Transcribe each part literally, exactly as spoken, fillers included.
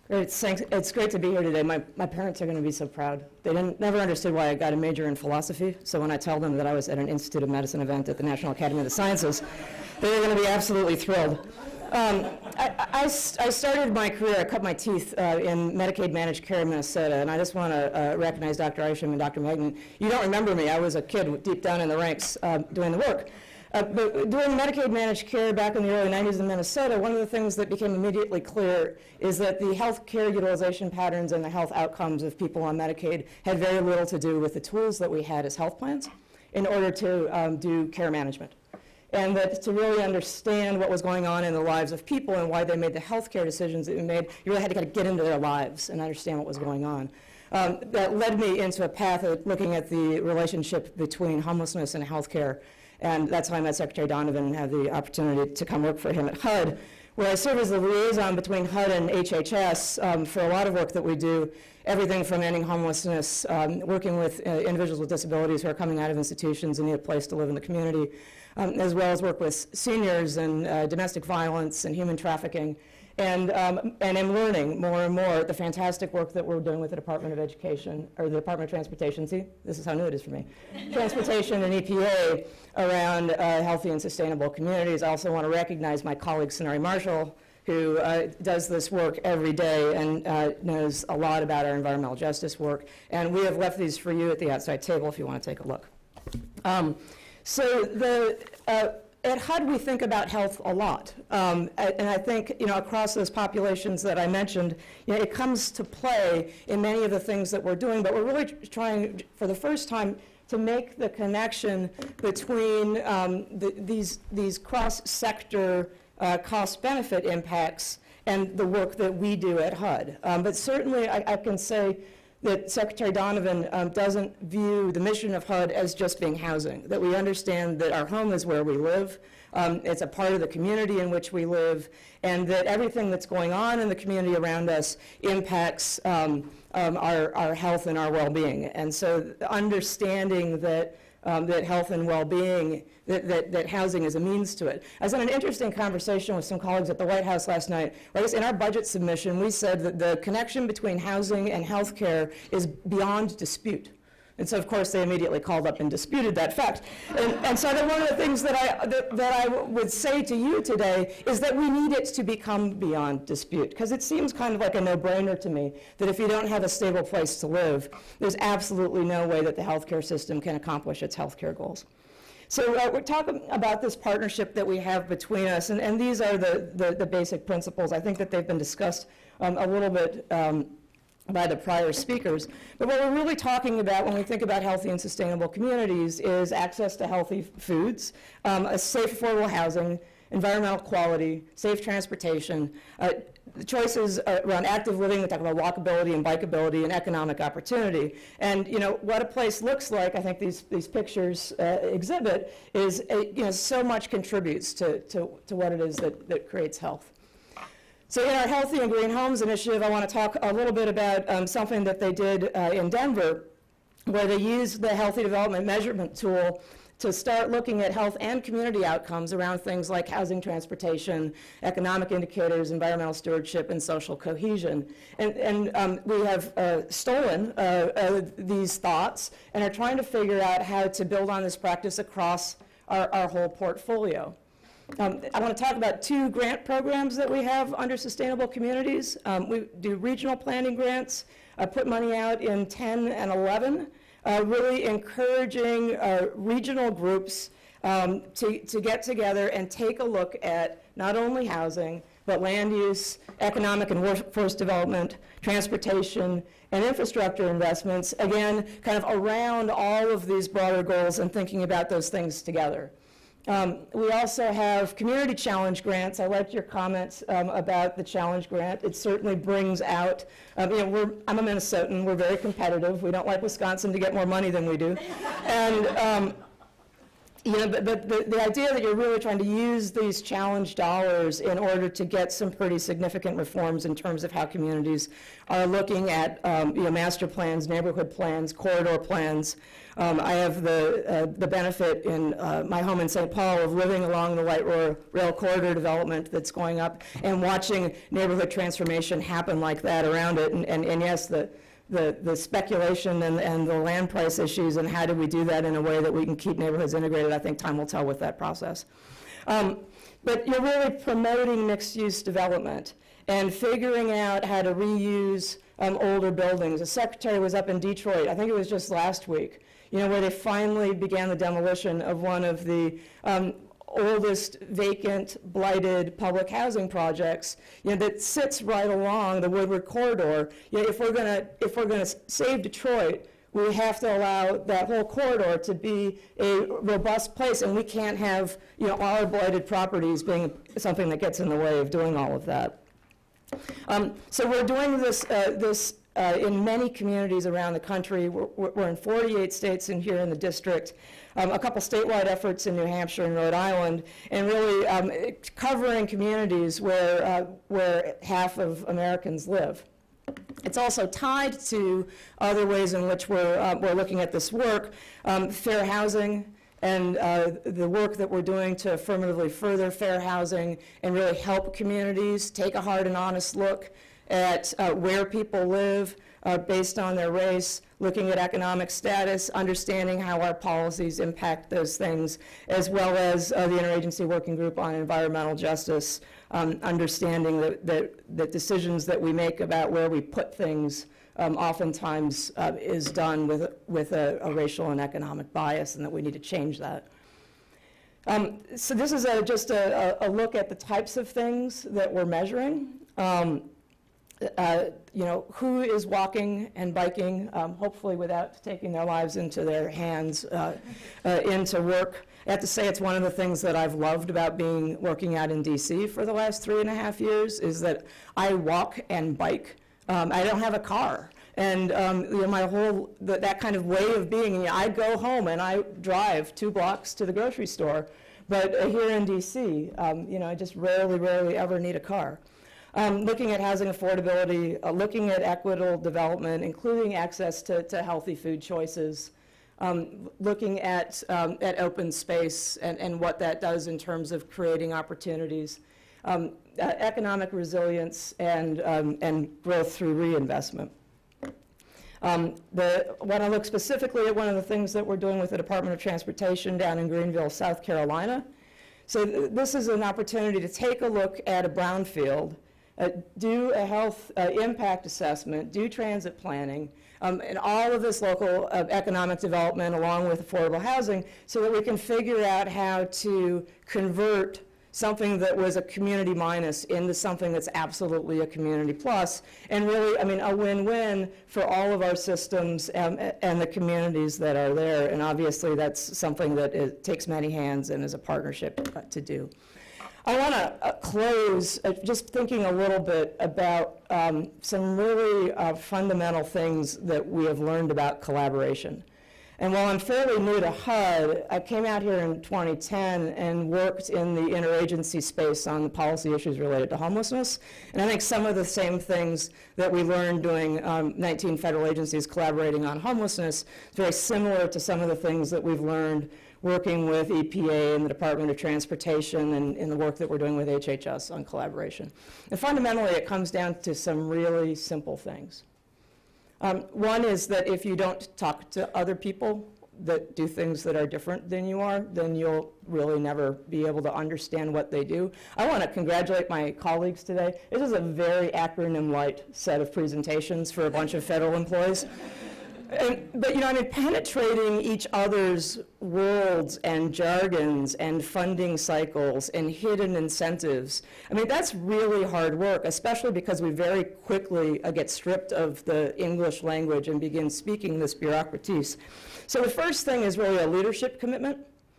It's, it's great to be here today. My, my parents are going to be so proud. They didn't, never understood why I got a major in philosophy, so when I tell them that I was at an Institute of Medicine event at the National Academy of the Sciences, they're going to be absolutely thrilled. Um, I, I, I started my career, I cut my teeth uh, in Medicaid managed care in Minnesota, and I just want to uh, recognize Doctor Isham and Doctor Magnan. You don't remember me. I was a kid deep down in the ranks uh, doing the work. Uh, but doing Medicaid managed care back in the early nineties in Minnesota, one of the things that became immediately clear is that the health care utilization patterns and the health outcomes of people on Medicaid had very little to do with the tools that we had as health plans in order to um, do care management. And that to really understand what was going on in the lives of people and why they made the health care decisions that we made, you really had to kind of get into their lives and understand what was going on. Um, that led me into a path of looking at the relationship between homelessness and health care. And that's how I met Secretary Donovan and had the opportunity to come work for him at H U D, where I serve as the liaison between H U D and H H S um, for a lot of work that we do, everything from ending homelessness, um, working with uh, individuals with disabilities who are coming out of institutions and need a place to live in the community, um, as well as work with seniors and uh, domestic violence and human trafficking. And, um, and I'm learning more and more the fantastic work that we're doing with the Department of Education, or the Department of Transportation. See, this is how new it is for me. Transportation and E P A around uh, healthy and sustainable communities. I also want to recognize my colleague, Sonari Marshall, who uh, does this work every day and uh, knows a lot about our environmental justice work. And we have left these for you at the outside table if you want to take a look. Um, so the, uh, at H U D, we think about health a lot, um, and I think, you know, across those populations that I mentioned, you know, it comes to play in many of the things that we're doing, but we're really trying, for the first time, to make the connection between um, the, these, these cross-sector uh, cost-benefit impacts and the work that we do at H U D. Um, but certainly, I, I can say that Secretary Donovan um, doesn't view the mission of H U D as just being housing, that we understand that our home is where we live, um, it's a part of the community in which we live, and that everything that's going on in the community around us impacts um, um, our, our health and our well-being. And so understanding that Um, that health and well-being, that, that, that housing is a means to it. I was in an interesting conversation with some colleagues at the White House last night. Right? In our budget submission, we said that the connection between housing and health care is beyond dispute. And so, of course, they immediately called up and disputed that fact. And, and so then one of the things that I, that, that I would say to you today is that we need it to become beyond dispute, because it seems kind of like a no-brainer to me that if you don't have a stable place to live, there's absolutely no way that the healthcare system can accomplish its healthcare goals. So uh, we're talking about this partnership that we have between us, and, and these are the, the, the basic principles. I think that they've been discussed um, a little bit um, by the prior speakers. But what we're really talking about when we think about healthy and sustainable communities is access to healthy foods, um, a safe, affordable housing, environmental quality, safe transportation, uh, the choices around active living, we talk about walkability and bikeability and economic opportunity. And you know, what a place looks like, I think these, these pictures uh, exhibit, is a, you know, so much contributes to, to, to what it is that, that creates health. So in our Healthy and Green Homes initiative, I want to talk a little bit about um, something that they did uh, in Denver, where they used the Healthy Development Measurement Tool to start looking at health and community outcomes around things like housing, transportation, economic indicators, environmental stewardship, and social cohesion. And, and um, we have uh, stolen uh, uh, these thoughts and are trying to figure out how to build on this practice across our, our whole portfolio. Um, I want to talk about two grant programs that we have under Sustainable Communities. Um, we do regional planning grants, uh, put money out in ten and eleven, uh, really encouraging uh, regional groups um, to, to get together and take a look at not only housing, but land use, economic and workforce development, transportation, and infrastructure investments, again, kind of around all of these broader goals and thinking about those things together. Um, we also have community challenge grants. I liked your comments um, about the challenge grant. It certainly brings out, um, you know, we're, I'm a Minnesotan, we're very competitive. We don't like Wisconsin to get more money than we do. And, um, You know, but, but the, the idea that you're really trying to use these challenge dollars in order to get some pretty significant reforms in terms of how communities are looking at, um, you know, master plans, neighborhood plans, corridor plans. Um, I have the, uh, the benefit in uh, my home in Saint Paul of living along the light rail, rail corridor development that's going up and watching neighborhood transformation happen like that around it. And, and, and yes, the The, the speculation and, and the land price issues and how do we do that in a way that we can keep neighborhoods integrated, I think time will tell with that process. Um, but you're really promoting mixed-use development and figuring out how to reuse um, older buildings. The secretary was up in Detroit, I think it was just last week, you know, where they finally began the demolition of one of the um, oldest vacant, blighted public housing projects, you know, that sits right along the Woodward corridor. You know, if we're gonna if we're gonna save Detroit, we have to allow that whole corridor to be a robust place, and we can't have, you know, our blighted properties being something that gets in the way of doing all of that. Um, so we're doing this uh, this. Uh, in many communities around the country. We're, we're in forty-eight states and here in the district, um, a couple statewide efforts in New Hampshire and Rhode Island, and really um, covering communities where, uh, where half of Americans live. It's also tied to other ways in which we're, uh, we're looking at this work, um, fair housing, and uh, the work that we're doing to affirmatively further fair housing and really help communities take a hard and honest look at uh, where people live uh, based on their race, looking at economic status, understanding how our policies impact those things, as well as uh, the Interagency Working Group on Environmental Justice, um, understanding that, that, that decisions that we make about where we put things um, oftentimes uh, is done with, with a, a racial and economic bias, and that we need to change that. Um, so this is a, just a, a look at the types of things that we're measuring. Um, Uh, you know, who is walking and biking, um, hopefully without taking their lives into their hands, uh, uh, into work. I have to say it's one of the things that I've loved about being working out in D C for the last three and a half years is that I walk and bike. Um, I don't have a car. And um, you know, my whole, the, that kind of way of being, you know, I go home and I drive two blocks to the grocery store. But uh, here in D C, um, you know, I just rarely, rarely ever need a car. Um, looking at housing affordability, uh, looking at equitable development, including access to, to healthy food choices, um, looking at, um, at open space and, and what that does in terms of creating opportunities, um, uh, economic resilience, and, um, and growth through reinvestment. Um, the, when I look specifically at one of the things that we're doing with the Department of Transportation down in Greenville, South Carolina, so th this is an opportunity to take a look at a brownfield, Uh, do a health uh, impact assessment, do transit planning, um, and all of this local uh, economic development along with affordable housing so that we can figure out how to convert something that was a community minus into something that's absolutely a community plus, and really, I mean, a win-win for all of our systems and, and the communities that are there, and obviously that's something that it takes many hands and is a partnership uh, to do. I want to uh, close uh, just thinking a little bit about um, some really uh, fundamental things that we have learned about collaboration. And while I'm fairly new to H U D, I came out here in twenty ten and worked in the interagency space on the policy issues related to homelessness. And I think some of the same things that we learned doing um, nineteen federal agencies collaborating on homelessness is very similar to some of the things that we've learned working with E P A and the Department of Transportation and in the work that we're doing with H H S on collaboration. And fundamentally, it comes down to some really simple things. Um, one is that if you don't talk to other people that do things that are different than you are, then you'll really never be able to understand what they do. I want to congratulate my colleagues today. This is a very acronym-light set of presentations for a bunch of federal employees. And, but, you know, I mean, penetrating each other's worlds and jargons and funding cycles and hidden incentives, I mean, that's really hard work, especially because we very quickly uh, get stripped of the English language and begin speaking this bureaucratese. So the first thing is really a leadership commitment,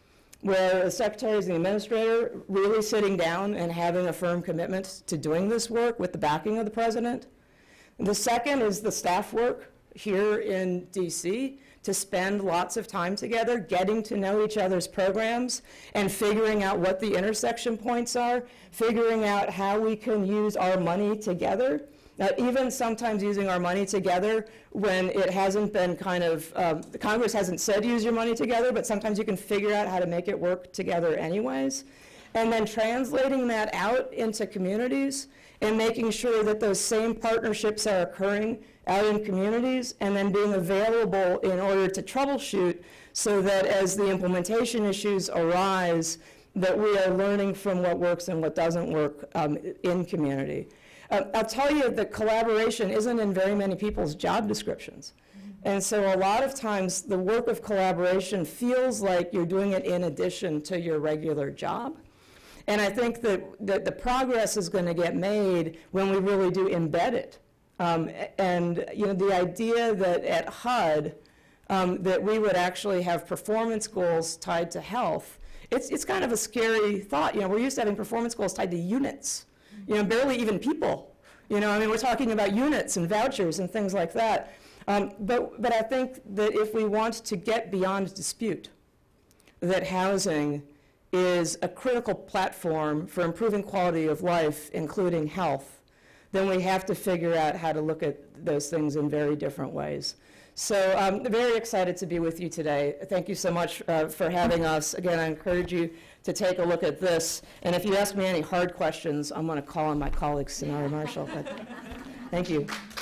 where the secretaries and the administrator really sitting down and having a firm commitment to doing this work with the backing of the president. And the second is the staff work here in D C to spend lots of time together, getting to know each other's programs, and figuring out what the intersection points are, figuring out how we can use our money together. Now, even sometimes using our money together when it hasn't been kind of, um, Congress hasn't said use your money together, but sometimes you can figure out how to make it work together anyways. And then translating that out into communities and making sure that those same partnerships are occurring out in communities, and then being available in order to troubleshoot so that as the implementation issues arise, that we are learning from what works and what doesn't work um, in community. Uh, I'll tell you that collaboration isn't in very many people's job descriptions. And so a lot of times the work of collaboration feels like you're doing it in addition to your regular job. And I think that, that the progress is going to get made when we really do embed it. Um, and you know, the idea that at H U D um, that we would actually have performance goals tied to health, it's, it's kind of a scary thought. You know, we're used to having performance goals tied to units. You know, barely even people. You know, I mean, we're talking about units and vouchers and things like that. Um, but, but I think that if we want to get beyond dispute, that housing is a critical platform for improving quality of life, including health, then we have to figure out how to look at those things in very different ways. So I'm very excited to be with you today. Thank you so much uh, for having us. Again, I encourage you to take a look at this. And if you ask me any hard questions, I'm going to call on my colleague, Sonara Marshall. But thank you.